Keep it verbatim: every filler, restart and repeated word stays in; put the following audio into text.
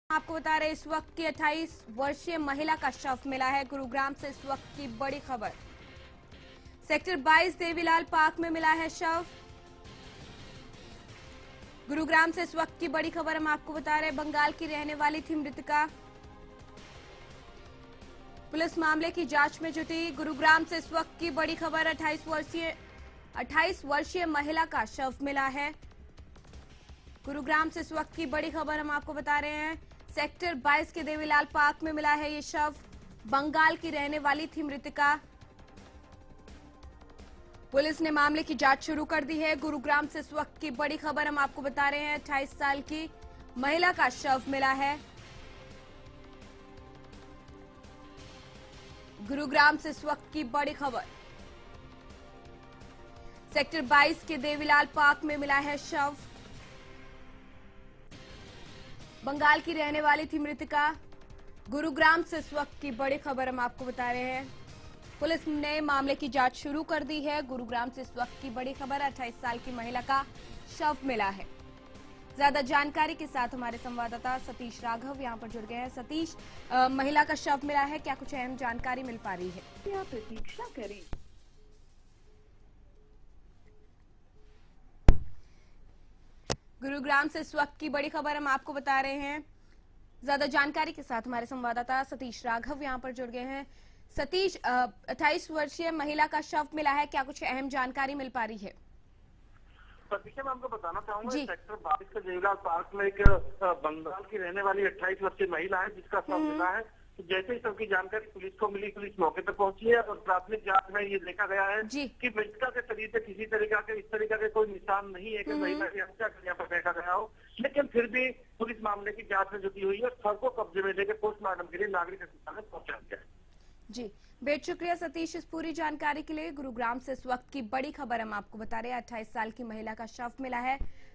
आपको बता रहे इस वक्त की अट्ठाईस वर्षीय महिला का शव मिला है। गुरुग्राम से इस वक्त की बड़ी खबर। सेक्टर बाईस देवीलाल पार्क में मिला है शव। गुरुग्राम से इस वक्त की बड़ी खबर हम आपको बता रहे बंगाल की रहने वाली थी मृतका। पुलिस मामले की जांच में जुटी। गुरुग्राम से इस वक्त की बड़ी खबर। अट्ठाईस वर्षीय अट्ठाईस वर्षीय महिला का शव मिला है। गुरुग्राम से इस वक्त की बड़ी खबर हम आपको बता रहे हैं। सेक्टर बाईस के देवीलाल पार्क में मिला है ये शव। बंगाल की रहने वाली थी मृतका। पुलिस ने मामले की जांच शुरू कर दी है। गुरुग्राम से इस वक्त की बड़ी खबर हम आपको बता रहे हैं। अट्ठाईस साल की महिला का शव मिला है। गुरुग्राम से इस वक्त की बड़ी खबर। सेक्टर बाईस के देवीलाल पार्क में मिला है शव। बंगाल की रहने वाली थी मृतका। गुरुग्राम से इस वक्त की बड़ी खबर हम आपको बता रहे हैं। पुलिस ने मामले की जांच शुरू कर दी है। गुरुग्राम से इस वक्त की बड़ी खबर। अट्ठाईस साल की महिला का शव मिला है। ज्यादा जानकारी के साथ हमारे संवाददाता सतीश राघव यहां पर जुड़ गए हैं। सतीश, आ, महिला का शव मिला है, क्या कुछ अहम जानकारी मिल पा रही है? प्रतीक्षा करें। गुरुग्राम से इस वक्त की बड़ी खबर हम आपको बता रहे हैं। ज्यादा जानकारी के साथ हमारे संवाददाता सतीश राघव यहां पर जुड़ गए हैं। सतीश, अट्ठाईस वर्षीय महिला का शव मिला है, क्या कुछ अहम जानकारी मिल पा रही है? प्रतीक्षा, मैं आपको बताना चाहूंगा सेक्टर बाईस के देवीलाल पार्क में एक बंगाल की रहने वाली अट्ठाईस वर्षीय महिला है जिसका शव मिला है। तो जैसे ही सबकी जानकारी पुलिस को मिली, पुलिस मौके पर पहुंची है और प्राथमिक जांच में ये देखा गया है कि मृतका के शरीर से किसी तरीका के इस तरीका के कोई निशान नहीं है कि महिला की हत्या यहाँ पर देखा गया हो। लेकिन फिर भी पुलिस मामले की जांच में जुटी हुई है और शव को कब्जे में लेकर पोस्टमार्टम के लिए नागरिक अस्पताल में पहुंचा दिया। जी, बेहद शुक्रिया सतीश इस पूरी जानकारी के लिए। गुरुग्राम से इस वक्त की बड़ी खबर हम आपको बता रहे हैं। अट्ठाईस साल की महिला का शव मिला है।